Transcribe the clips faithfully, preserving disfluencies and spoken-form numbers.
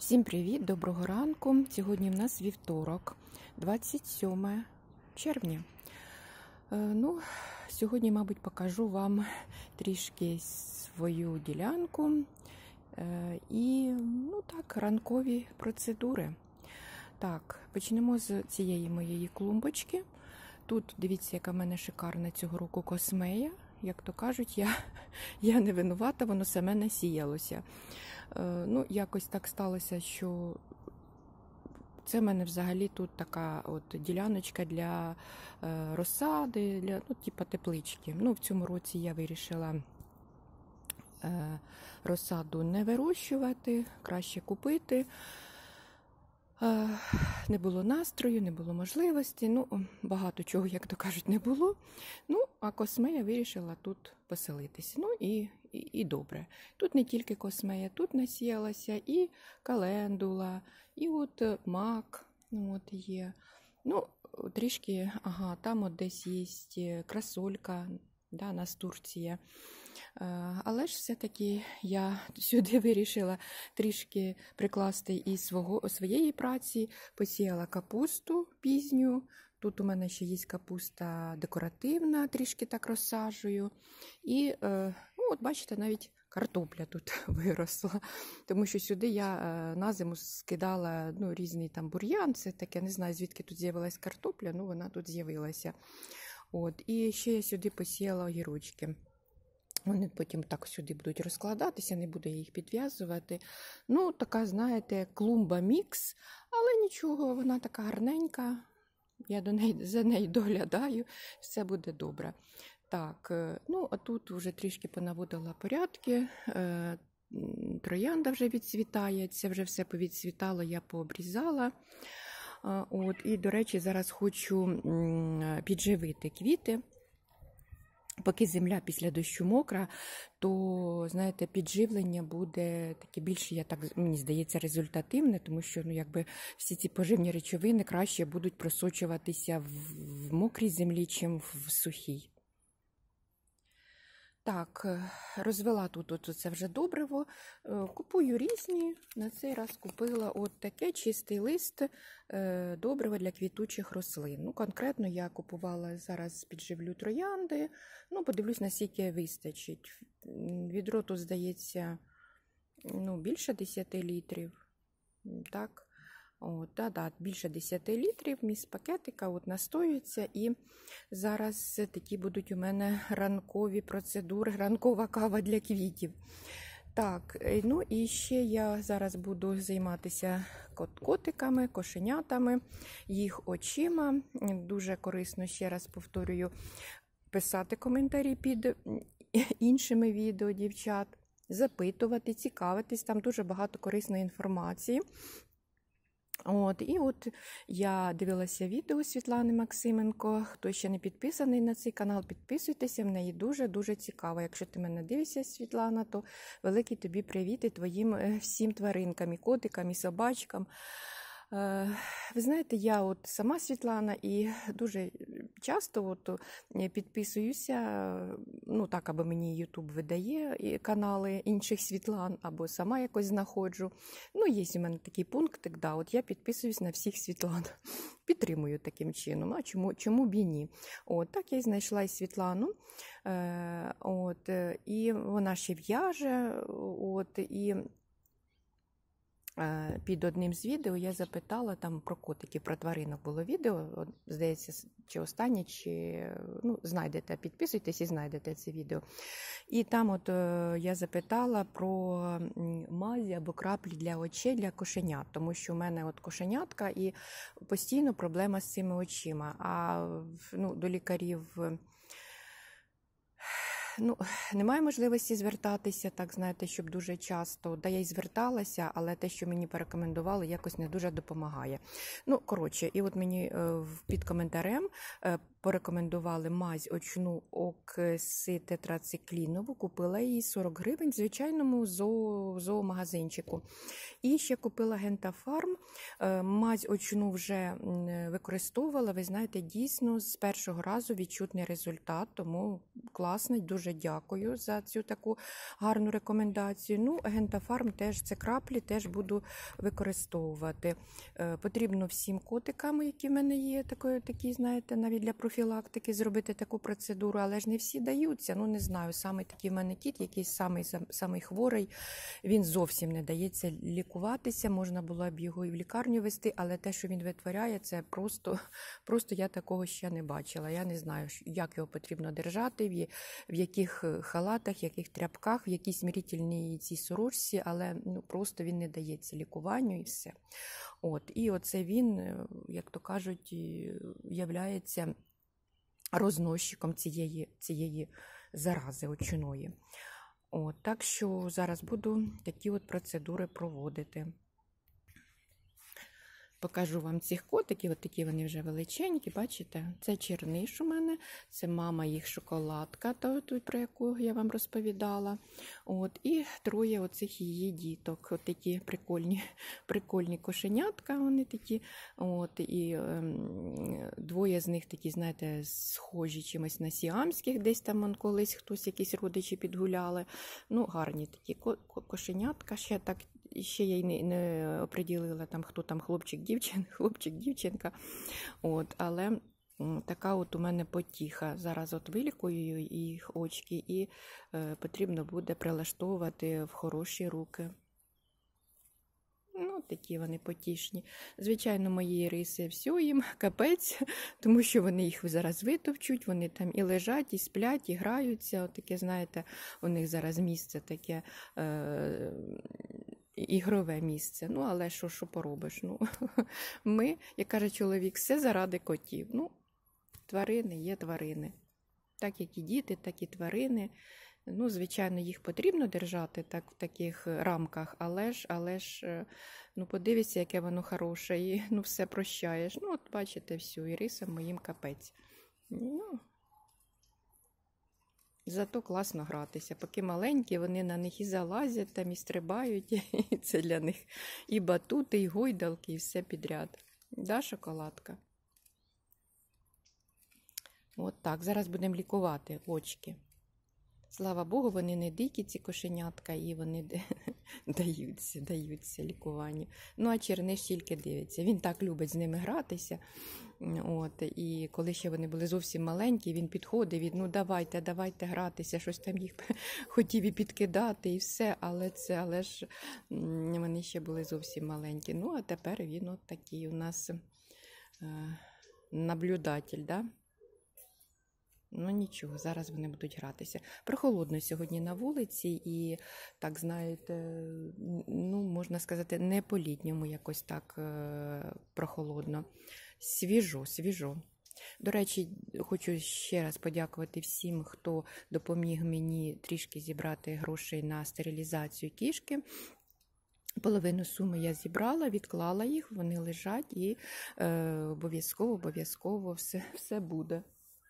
Всім привіт, доброго ранку. Сьогодні в нас вівторок, двадцять сьоме червня. Е, ну, Сьогодні, мабуть, покажу вам трішки свою ділянку е, і, ну так, ранкові процедури. Так, почнемо з цієї моєї клумбочки. Тут, дивіться, яка в мене шикарна цього року космея. Як то кажуть, я, я не винувата, воно саме насіялося. Ну, якось так сталося, що це в мене взагалі тут така от діляночка для е, розсади, для, ну, типу теплички. Ну, в цьому році я вирішила е, розсаду не вирощувати, краще купити. Е, не було настрою, не було можливості, ну, багато чого, як то кажуть, не було. Ну, а космея вирішила тут поселитись. Ну, і І, і добре. Тут не тільки космея, тут насіялася і календула, і от мак, ну, от є. Ну, трішки, ага, там от десь є красолька, да, настурція. Але ж все-таки я сюди вирішила трішки прикласти і свого, своєї праці, посіяла капусту пізню. Тут у мене ще є капуста декоративна, трішки так розсаджую. І, ну, от бачите, навіть картопля тут виросла. Тому що сюди я на зиму скидала, ну, різний там бур'ян. Це таке, не знаю, звідки тут з'явилась картопля, ну, вона тут з'явилася. От. І ще я сюди посіяла огірочки. Вони потім так сюди будуть розкладатися, не буду їх підв'язувати. Ну, така, знаєте, клумба-мікс, але нічого, вона така гарненька. Я до неї, за нею доглядаю, все буде добре. Так, ну, а тут вже трішки понаводила порядки. Троянда вже відцвітає, це вже все повідцвітало, я пообрізала. От, і, до речі, зараз хочу підживити квіти. Поки земля після дощу мокра, то, знаєте, підживлення буде таке більше, я так, мені здається, результативне, тому що, ну, якби всі ці поживні речовини краще будуть просочуватися в мокрій землі, чим в сухій. Так, розвела тут от це вже добриво. Купую різні. На цей раз купила от таке чистий лист добрива для квітучих рослин. Ну, конкретно я купувала, зараз підживлю троянди. Ну, подивлюсь, наскільки вистачить. Відро тут, здається, ну, більше десяти літрів. Так. От, да, да, більше десяти літрів, міст пакетика от настоюється, і зараз такі будуть у мене ранкові процедури, ранкова кава для квітів. Так, ну і ще я зараз буду займатися котиками, кошенятами, їх очима. Дуже корисно, ще раз повторюю, писати коментарі під іншими відео дівчат, запитувати, цікавитись, там дуже багато корисної інформації. От, і от я дивилася відео Світлани Максименко. Хто ще не підписаний на цей канал, підписуйтеся, в неї дуже-дуже цікаво. Якщо ти мене дивишся, Світлана, то великий тобі привіт і твоїм всім тваринкам, і котикам, і собачкам. Ви знаєте, я от сама Світлана і дуже часто от підписуюся, ну так, аби мені Ютуб видає канали інших Світлан, або сама якось знаходжу. Ну, є у мене такий пунктик, да, от я підписуюсь на всіх Світлан, підтримую таким чином, а чому, чому б і ні. От, так я і знайшла і Світлану, е, от, і вона ще в'яже, от, і під одним з відео я запитала, там про котиків, про тваринок було відео, здається, чи останнє, чи, ну, знайдете, підписуйтесь і знайдете це відео. І там от я запитала про мазі або краплі для очей, для кошенят, тому що у мене от кошенятка і постійно проблема з цими очима, а, ну, до лікарів, ну, немає можливості звертатися, так, знаєте, щоб дуже часто. Да, я й зверталася, але те, що мені порекомендували, якось не дуже допомагає. Ну, коротше, і от мені під коментарем порекомендували мазь очну окситетрациклінову. Купила її сорок гривень в звичайному зоо, зоомагазинчику. І ще купила Гентафарм. Мазь очну вже використовувала. Ви знаєте, дійсно з першого разу відчутний результат, тому класно, дуже дякую за цю таку гарну рекомендацію. Ну, Гентафарм теж, це краплі, теж буду використовувати. Потрібно всім котикам, які в мене є, такі, такі, знаєте, навіть для профілактики зробити таку процедуру, але ж не всі даються. Ну, не знаю, саме такий в мене кіт, якийсь самий, самий хворий, він зовсім не дається лікуватися, можна було б його і в лікарню вести, але те, що він витворяє, це просто, просто я такого ще не бачила. Я не знаю, як його потрібно держати, в, в яких халатах, в яких тряпках, в якій смирительній цій сорочці, але ну, просто він не дається лікуванню і все. От, і оце він, як то кажуть, являється розносчиком цієї, цієї зарази очної. От, так що зараз буду такі от процедури проводити. Покажу вам цих котиків, от такі вони вже величенькі, бачите? Це черниш у мене, це мама їх шоколадка, та, про яку я вам розповідала. От, і троє оцих її діток, от такі прикольні, прикольні кошенятка, вони такі. От, і ем, двоє з них такі, знаєте, схожі чимось на сіамських, десь там он колись хтось, якісь родичі підгуляли. Ну, гарні такі кошенятка, ще так. Ще я й не, не оприділила, там, хто там хлопчик-дівчинка, хлопчик-дівчинка. От, але така от у мене потіха. Зараз от вилікую їх очки і е, потрібно буде прилаштовувати в хороші руки. Ну, такі вони потішні. Звичайно, мої риси все їм капець, тому що вони їх зараз витовчуть, вони там і лежать, і сплять, і граються. От таке, знаєте, у них зараз місце таке... Е, ігрове місце. Ну, але що, що поробиш? Ну, ми, як каже чоловік, все заради котів. Ну, тварини є тварини. Так, як і діти, так і тварини. Ну, звичайно, їх потрібно держати так, в таких рамках, але ж, але ж, ну, подивіться, яке воно хороше, і, ну, все прощаєш. Ну, от, бачите, все, і рисам моїм капець. Ну, зато класно гратися. Поки маленькі, вони на них і залазять, там і стрибають, і це для них і батути, і гойдалки, і все підряд. Да, шоколадка? От так, зараз будемо лікувати очки. Слава Богу, вони не дикі, ці кошенятка, і вони даються, даються лікуванню. Ну, а черниш тільки дивиться. Він так любить з ними гратися. От, і коли ще вони були зовсім маленькі, він підходив, і, ну, давайте, давайте гратися, щось там їх хотів і підкидати, і все, але це, але ж вони ще були зовсім маленькі. Ну, а тепер він от такий у нас е, наблюдатель, да? Ну, нічого, зараз вони будуть гратися. Прохолодно сьогодні на вулиці і, так, знаєте, ну, можна сказати, не по-літньому якось так е, прохолодно. Свіжо, свіжо. До речі, хочу ще раз подякувати всім, хто допоміг мені трішки зібрати грошей на стерилізацію кішки. Половину суми я зібрала, відклала їх, вони лежать і е, обов'язково, обов'язково все, все буде.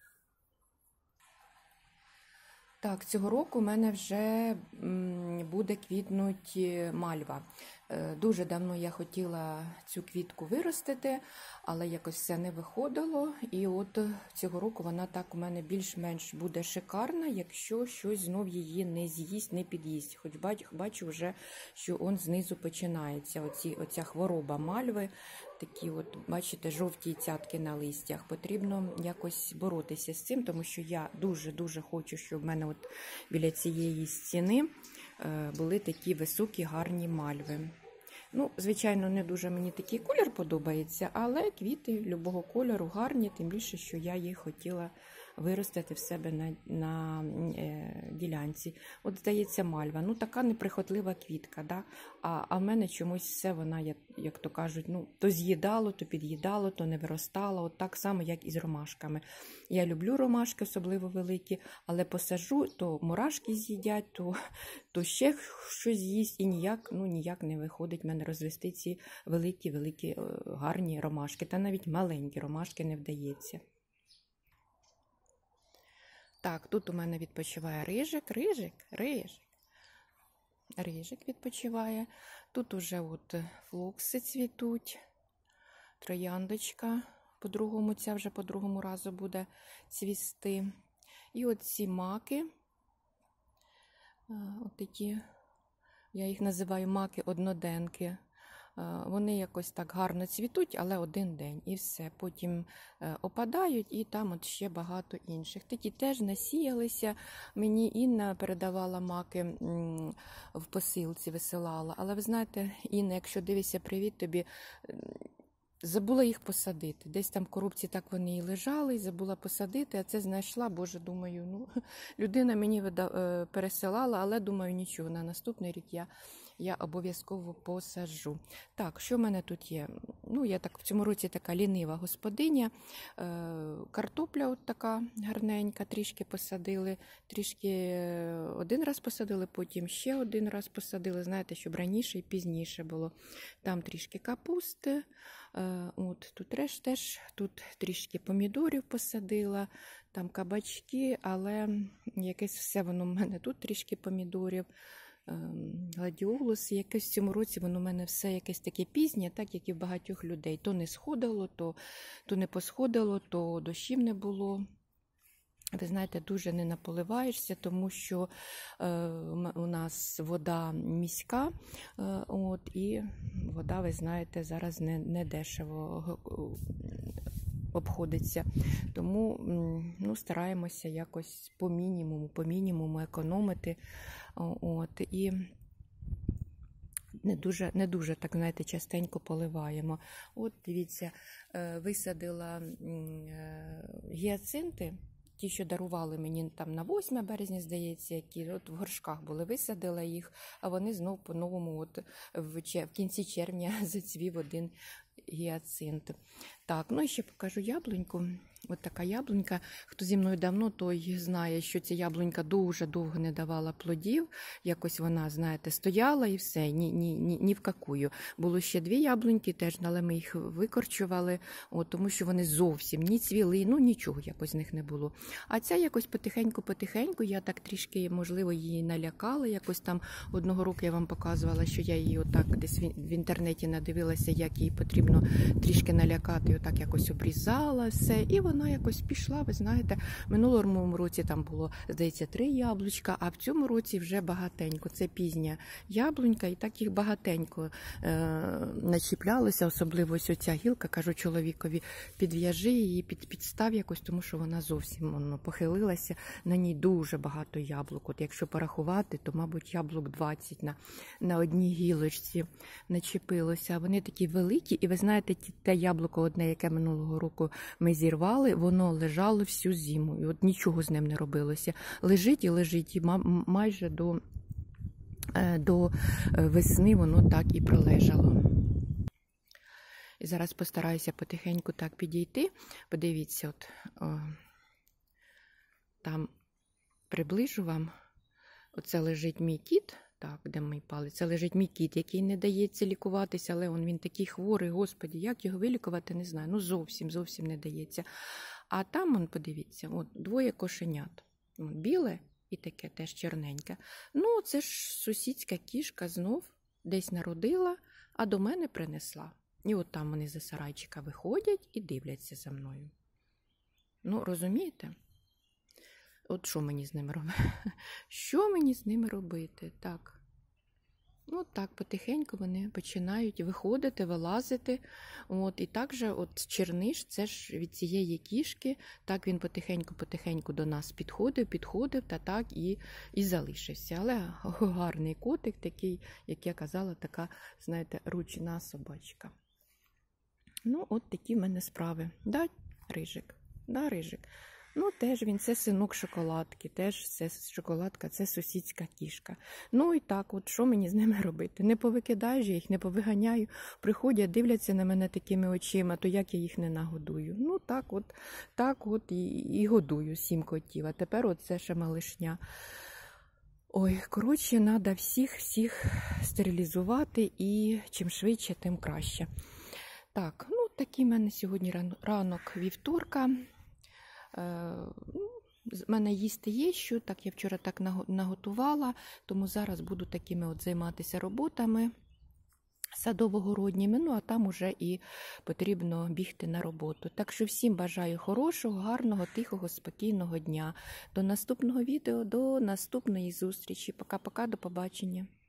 Так, цього року у мене вже буде квітнуть мальва. Дуже давно я хотіла цю квітку виростити, але якось все не виходило. І от цього року вона так у мене більш-менш буде шикарна, якщо щось знов її не з'їсть, не під'їсть. Хоч бачу, бачу вже, що он знизу починається, оці, оця хвороба мальви. Такі от, бачите, жовті цятки на листях. Потрібно якось боротися з цим, тому що я дуже-дуже хочу, щоб в мене от біля цієї стіни були такі високі, гарні мальви. Ну, звичайно, не дуже мені такий колір подобається, але квіти любого кольору гарні, тим більше, що я їх хотіла виростити в себе на, на е, ділянці. От, здається, мальва. Ну, така неприхотлива квітка, да? а, а в мене чомусь все вона, як, як то кажуть, ну, то з'їдало, то під'їдало, то не виростало. От так само, як і з ромашками. Я люблю ромашки, особливо великі, але посажу, то мурашки з'їдять, то, то ще щось з'їсть, і ніяк, ну, ніяк не виходить в мене розвести ці великі-великі гарні ромашки. Та навіть маленькі ромашки не вдається. Так, тут у мене відпочиває рижик, рижик, рижик. Рижик відпочиває. Тут уже от флокси цвітуть, трояндочка, по-другому, ця вже по другому разу буде цвісти. І от ці маки, от такі, я їх називаю маки-одноденки. Вони якось так гарно цвітуть, але один день і все. Потім опадають, і там от ще багато інших. Такі теж насіялися. Мені Інна передавала маки в посилці, висилала. Але ви знаєте, Інна, якщо дивишся, привіт тобі, забула їх посадити. Десь там в коробці так вони і лежали, і забула посадити, а це знайшла, боже, думаю, ну, людина мені пересилала, але думаю, нічого, на наступний рік я я обов'язково посаджу. Так, що в мене тут є? Ну, я так в цьому році така лінива господиня. Картопля от така гарненька, трішки посадили, трішки один раз посадили, потім ще один раз посадили, знаєте, щоб раніше і пізніше було. Там трішки капусти, от тут теж, теж тут трішки помідорів посадила, там кабачки, але якесь все воно в мене тут трішки помідорів. Гладіолус, якесь в цьому році воно в мене все якесь таке пізнє, так як і в багатьох людей. То не сходило, то, то не посходило, то дощів не було. Ви знаєте, дуже не наполиваєшся, тому що е, у нас вода міська, е, от, і вода, ви знаєте, зараз не, не дешево обходиться. Тому ну, стараємося якось по мінімуму, по мінімуму економити. От, і не дуже, не дуже так, знаєте, частенько поливаємо. От, дивіться, висадила гіацинти, ті, що дарували мені там на восьме березня, здається, які от в горшках були, висадила їх, а вони знов по-новому от в, в кінці червня зацвів один гіацинт. Так, ну і ще покажу яблуньку. Ось така яблунька. Хто зі мною давно, той знає, що ця яблунька дуже довго не давала плодів. Якось вона, знаєте, стояла і все, ні, ні, ні, ні в какую. Було ще дві яблуньки теж, але ми їх викорчували, от, тому що вони зовсім ні цвіли, ну нічого якось з них не було. А ця якось потихеньку-потихеньку, я так трішки, можливо, її налякала. Якось там одного року я вам показувала, що я її отак десь в інтернеті надивилася, як її потрібно трішки налякати, отак якось обрізала все. І вона якось пішла, ви знаєте, в минулому році там було, здається, три яблучка, а в цьому році вже багатенько. Це пізня яблунька, і так їх багатенько е, начіплялося, особливо ось оця гілка, кажу чоловікові, підв'яжи її, під, підстав якось, тому що вона зовсім воно, похилилася, на ній дуже багато яблук. От якщо порахувати, то, мабуть, яблук двадцять на, на одній гілочці начепилося. Вони такі великі, і ви знаєте, те яблуко одне, яке минулого року ми зірвали, воно лежало всю зиму, і от нічого з ним не робилося. Лежить і лежить, і майже до, до весни воно так і пролежало. І зараз постараюся потихеньку так підійти. Подивіться, от о, там приближу вам. Оце лежить мій кіт. Так, де мій палець? Це лежить мій кіт, який не дається лікуватися, але он, він такий хворий, господі, як його вилікувати, не знаю. Ну, зовсім, зовсім не дається. А там, он, подивіться, от, двоє кошенят. От, біле і таке теж чорненьке. Ну, це ж сусідська кішка знов десь народила, а до мене принесла. І от там вони за сарайчика виходять і дивляться за мною. Ну, розумієте? От що мені з ними робити? Що мені з ними робити? Так. Ну, так, потихеньку вони починають виходити, вилазити. От, і також от черниш, це ж від цієї кішки, так він потихеньку-потихеньку до нас підходив, підходив, та так і, і залишився. Але гарний котик такий, як я казала, така, знаєте, ручна собачка. Ну, от такі в мене справи. Да, Рижик? Да, Рижик? Ну, теж він, це синок шоколадки, теж це шоколадка, це сусідська кішка. Ну і так, от що мені з ними робити? Не повикидаю ж я їх, не повиганяю. Приходять, дивляться на мене такими очима, то як я їх не нагодую? Ну так от, так от і, і годую сім котів, а тепер оце ще малишня. Ой, коротше, треба всіх-всіх стерилізувати і чим швидше, тим краще. Так, ну такий в мене сьогодні ранок вівторка. з мене їсти є що, так я вчора так наготувала, тому зараз буду такими от займатися роботами садово-городніми, ну а там уже і потрібно бігти на роботу. Так що всім бажаю хорошого, гарного, тихого, спокійного дня. До наступного відео, до наступної зустрічі. Пока-пока, до побачення.